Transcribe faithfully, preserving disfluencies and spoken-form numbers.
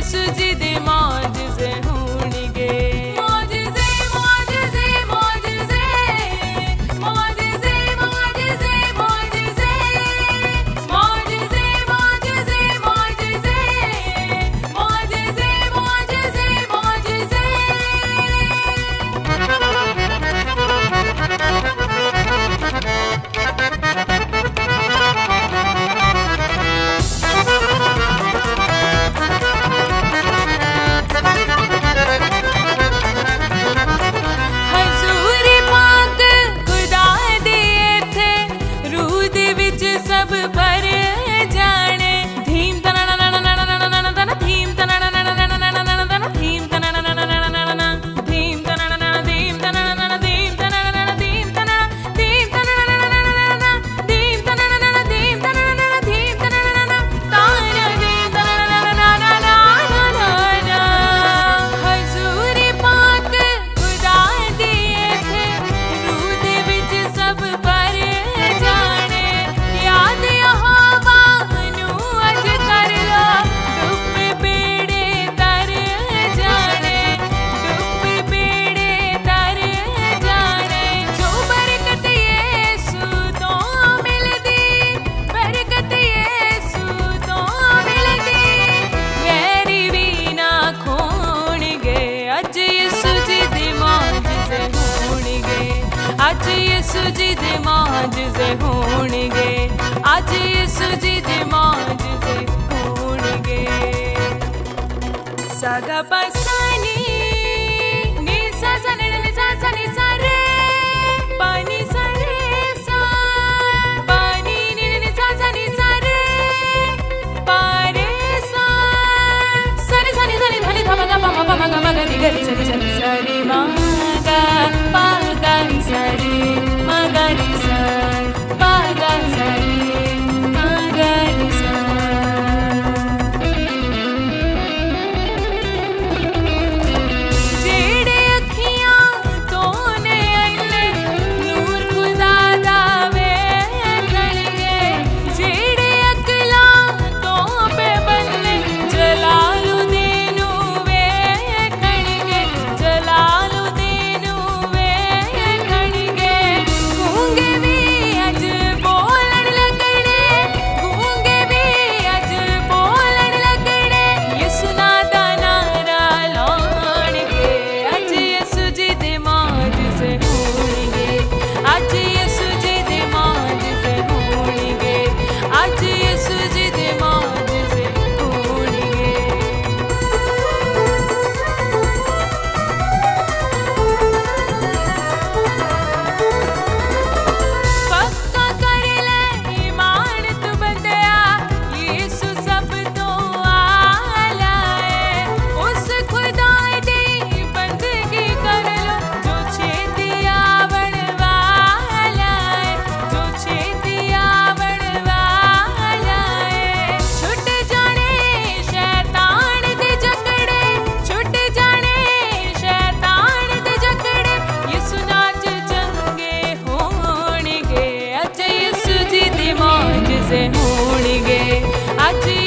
यीशु जी दे मौजज़े होणगे। मौजज़े मौजज़े मौजज़े मौजज़े मौजज़े मौजज़े मौजज़े मौजज़े मौजज़े मौजज़े मौजज़े मौजज़े। हजूर पाक खुदा दे इत्थे रूह दे विच सब भर जाने। धीम तना ना ना ना ना ना ना ना ना धीम तना ना ना ना ना ना ना ना ना धीम तना ना ना ना ना ना ना धीम तना ना ना धीम तना ना ना धीम तना ना ना धीम तना धीम तना ना ना ना ना धीम तना ना ना धीम तना ना ना धीम तना ना ना तारा धीम तना ना ना ना ना ना ना। हजूर पाक खुदा दे इत्थे रूह दे विच सब भर जाने। याद यहोवा नू अज कर लो डुब्बे बेड़े तर जाने। डुब्बे बेड़े तर जाने। जो बरकत यीशु तो मिलदी बरकत यीशु तो मिलदी वैरी भी ना खोणगे। अज यीशु जी दे मौजज़े होणगे। अज यीशु जी दे मौजज़े होणगे। अज यीशु जी दे मौजज़े होणगे। सा गा पा सा नी नी सा सा नी नी सा सा नी सा रे पा नी सा रे सा पा नी नी नी सा सा नी सा रे पा रे सा सा नी सा नी सा नी धा नी धा मा गा पा मा पा मा गा मा गा नी गा नी सा नी सा नी सा रे मा गा पा गा नी सा रे मा गा नी सा पा गा सा रे मा गा नी सा। जेड़े अखियां तोने अइले नूर खुदा दा वेखणगे। जेड़े अकलां तो पे बन्ने जलालुद्दीन वेखणगे। जलालुद्दीन वेखणगे। गूंगे भी अज बोलन लगणे। गूंगे भी अज बोलन लगणे। यीशु दा नारा लाउणगे। अज यीशु जी दे मौजज़े होणगे। अज यीशु जी दे मौजज़े होणगे। अज यीशु जी दे मौजज़े होणगे। पक्का कर ले ईमान तू बंदया यीशु सब तो आला है। उस खुदा दी बंदगी कर लो जो छेती आवण वाला है। जो छेती आवण वाला है। छुट जाने शैतान दे जकड़े। छुट जाने शैतान दे जकड़े। यीशु नाच चंगे होणगे। अज यीशु जी दे मौजज़े होणगे। अज